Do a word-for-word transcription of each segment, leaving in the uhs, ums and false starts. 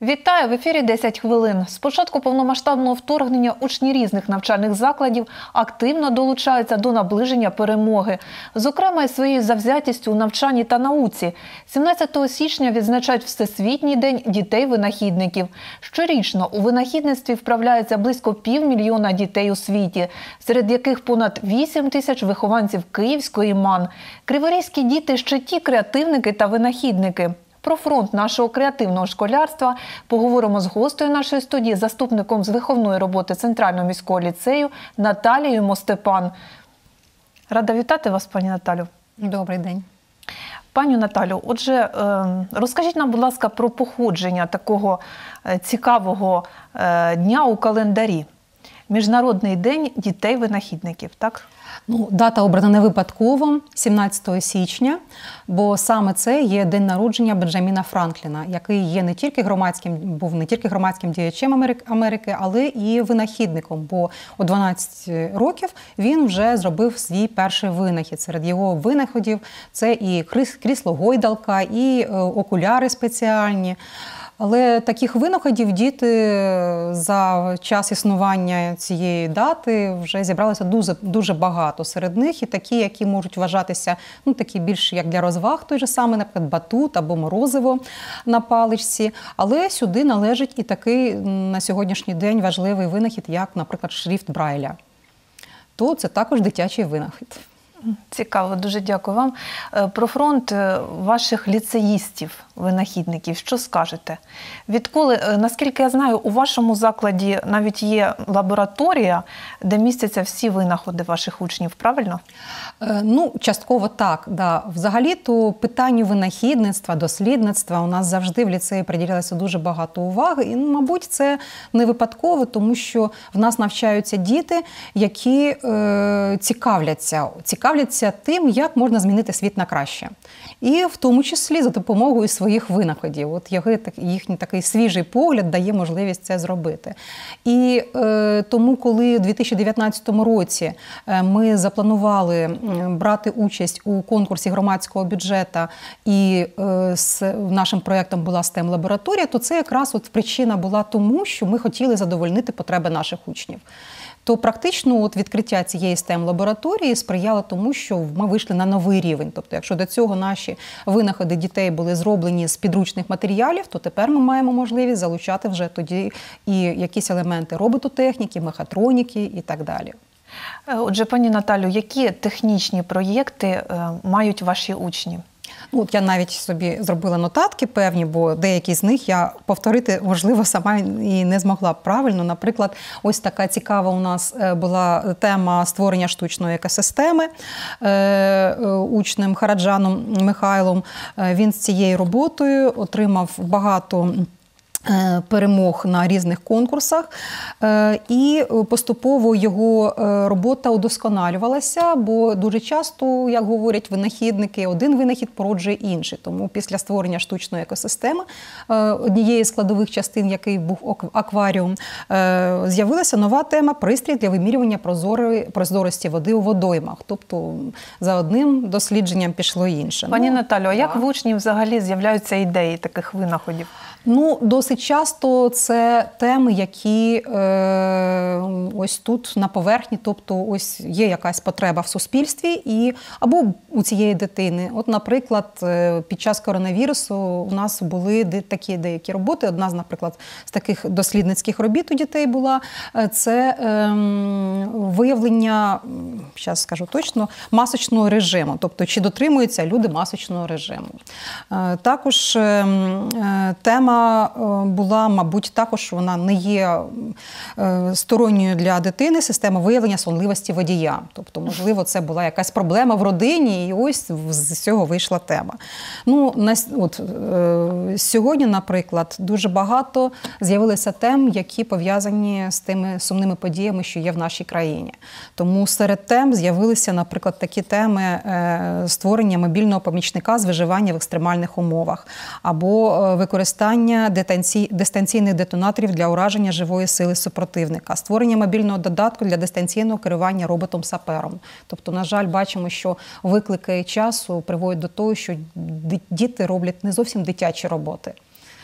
Вітаю! В ефірі десять хвилин. З початку повномасштабного вторгнення учні різних навчальних закладів активно долучаються до наближення перемоги. Зокрема, із своєю завзятістю у навчанні та науці. сімнадцятого січня відзначають Всесвітній день дітей-винахідників. Щорічно у винахідництві вправляється близько півмільйона дітей у світі, серед яких понад вісім тисяч вихованців Київської МАН. Криворізькі діти – ще ті креативники та винахідники. Про фронт нашого креативного школярства поговоримо з гостею нашої студії, заступником з виховної роботи Центрального міського ліцею Наталією Мостепан. Рада вітати вас, пані Наталю. Добрий день. Пані Наталю, отже, розкажіть нам, будь ласка, про походження такого цікавого дня у календарі. Міжнародний день дітей-винахідників, так? Ну, дата обрана не випадково, сімнадцятого січня, бо саме це є день народження Бенджаміна Франкліна, який є не тільки громадським, був не тільки громадським діячем Америки, але і винахідником, бо у дванадцять років він вже зробив свій перший винахід. Серед його винаходів це і крісло-гойдалка, і окуляри спеціальні. Але таких винаходів діти за час існування цієї дати вже зібралося дуже, дуже багато. Серед них і такі, які можуть вважатися, ну, такі більш як для розваг, той же самий, наприклад, батут або морозиво на паличці. Але сюди належить і такий на сьогоднішній день важливий винахід, як, наприклад, шрифт Брайля. То це також дитячий винахід. Цікаво, дуже дякую вам. Про фронт ваших ліцеїстів, винахідників, що скажете? Відколи, наскільки я знаю, у вашому закладі навіть є лабораторія, де містяться всі винаходи ваших учнів, правильно? Ну, частково так, да. Взагалі-то питанню винахідництва, дослідництва у нас завжди в ліцеї приділялося дуже багато уваги. І, мабуть, це не випадково, тому що в нас навчаються діти, які е, цікавляться, цікавляться тим, як можна змінити світ на краще. І в тому числі за допомогою своїх винаходів. От їхній такий свіжий погляд дає можливість це зробити. І е, тому, коли у дві тисячі дев'ятнадцятому році ми запланували брати участь у конкурсі громадського бюджету і е, з нашим проєктом була стем-лабораторія, то це якраз от причина була тому, що ми хотіли задовольнити потреби наших учнів. То практично от відкриття цієї стем-лабораторії сприяло тому, що ми вийшли на новий рівень. Тобто, якщо до цього наші винаходи дітей були зроблені з підручних матеріалів, то тепер ми маємо можливість залучати вже тоді і якісь елементи робототехніки, мехатроніки і так далі. Отже, пані Наталю, які технічні проєкти мають ваші учні? Ну, от я навіть собі зробила нотатки певні, бо деякі з них я повторити, можливо, сама і не змогла б правильно. Наприклад, ось така цікава у нас була тема створення штучної екосистеми учнем Хараджаном Михайлом. Він з цією роботою отримав багато перемог на різних конкурсах, і поступово його робота удосконалювалася, бо дуже часто, як говорять винахідники, один винахід породжує інший. Тому після створення штучної екосистеми, однієї з складових частин, який був акваріум, з'явилася нова тема – пристрій для вимірювання прозорості води у водоймах. Тобто за одним дослідженням пішло інше. Пані ну, Наталю, а як в учнів взагалі з'являються ідеї таких винаходів? Ну, досить часто це теми, які е, ось тут на поверхні, тобто ось є якась потреба в суспільстві і або у цієї дитини. От, наприклад, під час коронавірусу у нас були такі деякі роботи. Одна з, наприклад, з таких дослідницьких робіт у дітей була це е, виявлення, зараз скажу точно, масочного режиму, тобто чи дотримуються люди масочного режиму. Е, також е, тема була, мабуть, також вона не є сторонньою для дитини, система виявлення сонливості водія. Тобто, можливо, це була якась проблема в родині, і ось з цього вийшла тема. Ну, на, от, сьогодні, наприклад, дуже багато з'явилося тем, які пов'язані з тими сумними подіями, що є в нашій країні. Тому серед тем з'явилися, наприклад, такі теми створення мобільного помічника з виживання в екстремальних умовах, або використання дистанційних детонаторів для ураження живої сили супротивника, створення мобільного додатку для дистанційного керування роботом-сапером. Тобто, на жаль, бачимо, що виклики часу приводять до того, що діти роблять не зовсім дитячі роботи.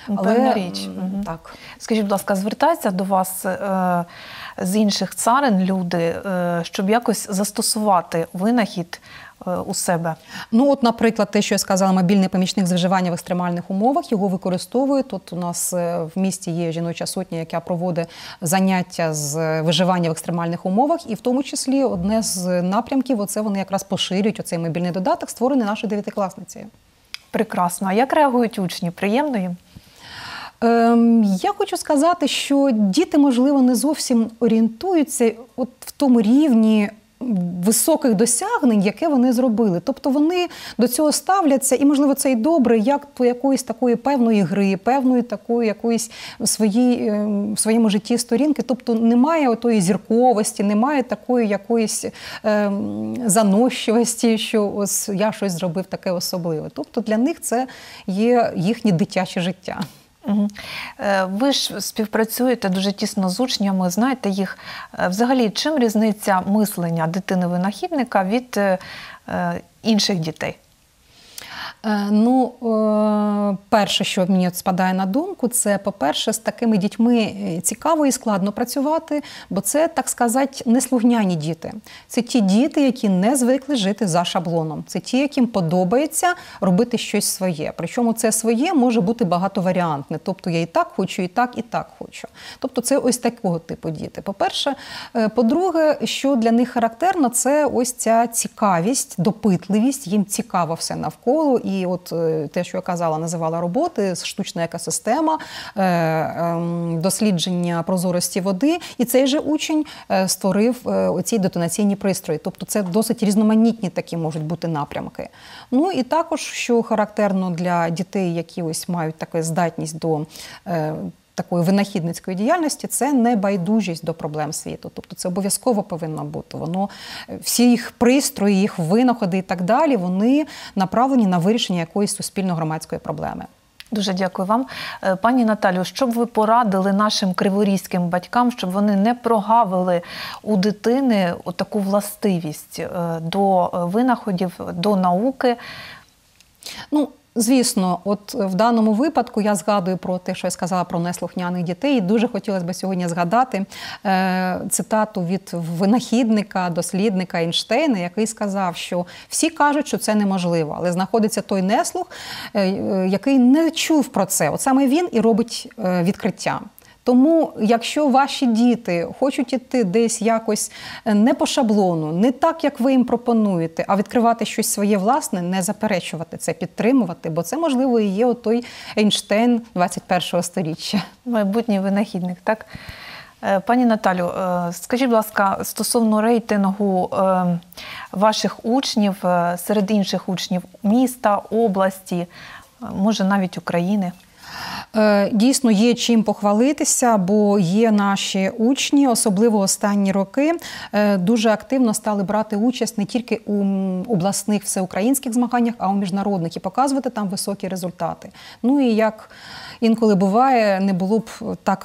Певна річ. Угу. Так. Скажіть, будь ласка, звертаються до вас е, з інших царин люди, е, щоб якось застосувати винахід е, у себе? Ну, от, наприклад, те, що я сказала, мобільний помічник з виживання в екстремальних умовах, його використовують. Тут у нас в місті є жіноча сотня, яка проводить заняття з виживання в екстремальних умовах, і в тому числі одне з напрямків, оце вони якраз поширюють оцей мобільний додаток, створений нашою дев'ятикласницею. Прекрасно. А як реагують учні? Приємно їм? Ем, я хочу сказати, що діти, можливо, не зовсім орієнтуються от в тому рівні високих досягнень, яке вони зробили. Тобто вони до цього ставляться, і, можливо, це і добре, як до якоїсь такої певної гри, певної такої якоїсь в, своїй, в своєму житті сторінки. Тобто немає отої зірковості, немає такої якоїсь е, заносчивості, що ось я щось зробив таке особливе. Тобто для них це є їхнє дитяче життя. Угу. Ви ж співпрацюєте дуже тісно з учнями, знаєте їх. Взагалі, чим різниця мислення дитини-винахідника від е, інших дітей? Ну, перше, що мені спадає на думку, це, по-перше, з такими дітьми цікаво і складно працювати, бо це, так сказати, неслухняні діти. Це ті діти, які не звикли жити за шаблоном. Це ті, яким подобається робити щось своє. Причому це своє може бути багатоваріантне. Тобто я і так хочу, і так, і так хочу. Тобто це ось такого типу діти. По-перше. По-друге, що для них характерно, це ось ця цікавість, допитливість, їм цікаво все навколо. І от те, що я казала, називала роботи, штучна екосистема, дослідження прозорості води. І цей же учень створив оці детонаційні пристрої. Тобто це досить різноманітні такі можуть бути напрямки. Ну і також, що характерно для дітей, які ось мають таку здатність до такої винахідницької діяльності, це небайдужість до проблем світу. Тобто це обов'язково повинно бути. Воно, всі їх пристрої, їх винаходи і так далі, вони направлені на вирішення якоїсь суспільно-громадської проблеми. Дуже дякую вам. Пані Наталю, що б ви порадили нашим криворізьким батькам, щоб вони не прогавили у дитини таку властивість до винаходів, до науки? Ну, звісно, от в даному випадку я згадую про те, що я сказала про неслухняних дітей. І дуже хотілося б сьогодні згадати е, цитату від винахідника, дослідника Ейнштейна, який сказав, що всі кажуть, що це неможливо, але знаходиться той неслух, е, який не чув про це. От саме він і робить е, відкриття. Тому, якщо ваші діти хочуть іти десь якось не по шаблону, не так, як ви їм пропонуєте, а відкривати щось своє власне, не заперечувати це, підтримувати, бо це, можливо, і є отой Ейнштейн двадцять першого сторіччя. Майбутній винахідник, так? Пані Наталю, скажіть, будь ласка, стосовно рейтингу ваших учнів, серед інших учнів міста, області, може навіть України? Дійсно, є чим похвалитися, бо є наші учні, особливо останні роки, дуже активно стали брати участь не тільки у обласних всеукраїнських змаганнях, а у міжнародних і показувати там високі результати. Ну і як інколи буває, не було б так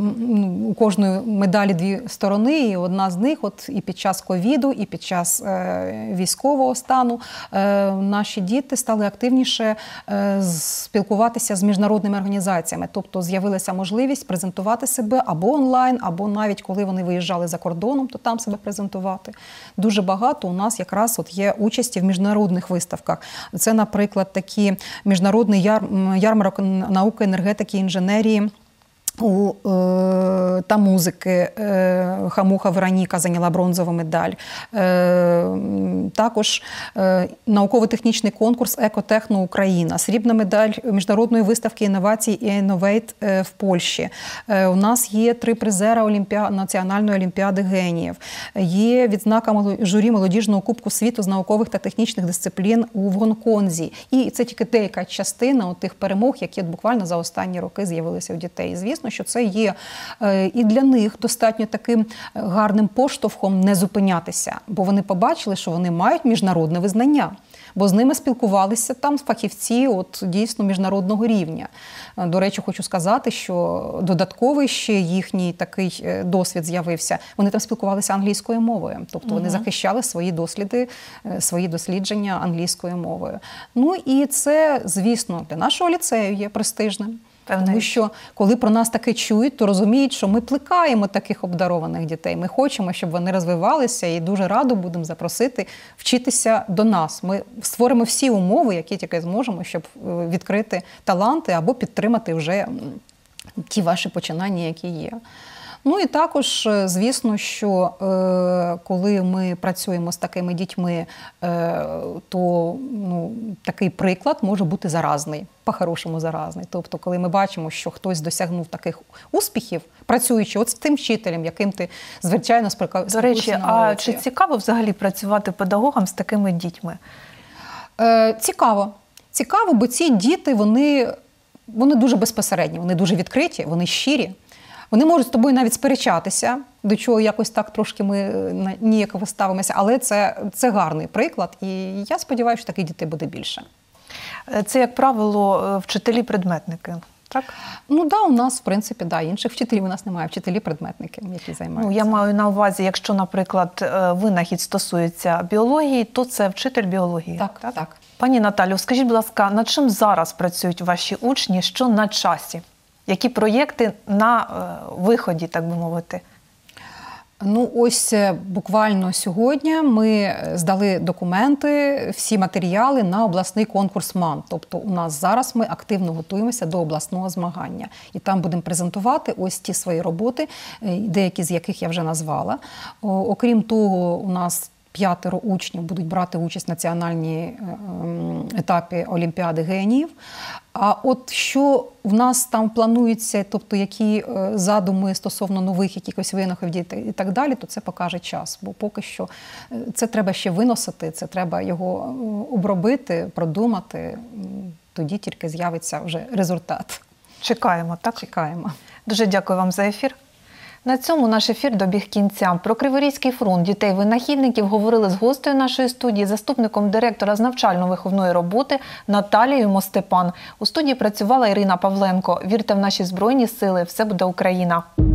у кожної медалі дві сторони, і одна з них, от і під час ковіду, і під час е, військового стану е, наші діти стали активніше е, спілкуватися з міжнародними організаціями. Тобто з'явилася можливість презентувати себе або онлайн, або навіть коли вони виїжджали за кордоном, то там себе презентувати. Дуже багато у нас якраз от є участі в міжнародних виставках. Це, наприклад, такі міжнародний яр, ярмарок науки, енергетики, інженерії у, е, та музики. Е, Хамуха Вероніка зайняла бронзову медаль. Е, також е, науково-технічний конкурс «Екотехно Україна», срібна медаль міжнародної виставки інновацій і «Інновейт» в Польщі. Е, у нас є три призера Олімпіа... Національної олімпіади геніїв. Є відзнака журі молодіжного кубку світу з наукових та технічних дисциплін у Гонконзі. І це тільки деяка частина тих перемог, які буквально за останні роки з'явилися у дітей. Звісно, що це є і для них достатньо таким гарним поштовхом не зупинятися, бо вони побачили, що вони мають міжнародне визнання, бо з ними спілкувалися там фахівці от, дійсно міжнародного рівня. До речі, хочу сказати, що додатковий ще їхній такий досвід з'явився. Вони там спілкувалися англійською мовою, тобто угу. вони захищали свої досліди, свої дослідження англійською мовою. Ну і це, звісно, для нашого ліцею є престижним. Певна Тому річ. що коли про нас таке чують, то розуміють, що ми плекаємо таких обдарованих дітей. Ми хочемо, щоб вони розвивалися, і дуже радо будемо запросити вчитися до нас. Ми створимо всі умови, які тільки зможемо, щоб відкрити таланти або підтримати вже м, ті ваші починання, які є. Ну і також, звісно, що е, коли ми працюємо з такими дітьми, е, то ну, такий приклад може бути заразний, по-хорошому заразний. Тобто, коли ми бачимо, що хтось досягнув таких успіхів, працюючи от з тим вчителем, яким ти, звичайно, спілкуєшся До речі, на а уроці. чи цікаво взагалі працювати педагогам з такими дітьми? Е, цікаво. Цікаво, бо ці діти, вони, вони дуже безпосередні, вони дуже відкриті, вони щирі. Вони можуть з тобою навіть сперечатися, до чого якось так трошки ми на- ніяково ставимося, але це, це гарний приклад, і я сподіваюся, що таких дітей буде більше. Це, як правило, вчителі-предметники, так? Ну да, у нас, в принципі, да, інших вчителів у нас немає, вчителі-предметники, які займаються. Ну, я маю на увазі, якщо, наприклад, е, винахід стосується біології, то це вчитель біології. Так, так, так. Пані Наталю, скажіть, будь ласка, над чим зараз працюють ваші учні, що на часі? Які проєкти на е, виході, так би мовити? Ну, ось е, буквально сьогодні ми здали документи, всі матеріали на обласний конкурс МАН. Тобто у нас зараз ми активно готуємося до обласного змагання. І там будемо презентувати ось ті свої роботи, е, деякі з яких я вже назвала. О, окрім того, у нас п'ятеро учнів будуть брати участь в національній ем, етапі Олімпіади геніїв. А от що в нас там планується, тобто які е, задуми стосовно нових якихось винаходів і так далі, то це покаже час. Бо поки що е, це треба ще виносити, це треба його е, обробити, продумати. М, Тоді тільки з'явиться вже результат. Чекаємо, так? Чекаємо. Дуже дякую вам за ефір. На цьому наш ефір добіг кінця. Про Криворізький фронт дітей-винахідників говорили з гостею нашої студії, заступником директора з навчально-виховної роботи Наталією Мостепан. У студії працювала Ірина Павленко. Вірте в наші Збройні Сили. Все буде Україна!